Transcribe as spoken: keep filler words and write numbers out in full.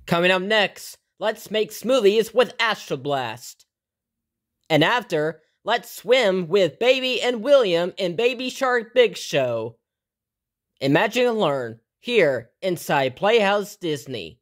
Coming up next, let's make smoothies with Astroblast. And after, let's swim with Baby and William in Baby Shark Big Show. Imagine and learn here inside Playhouse Disney.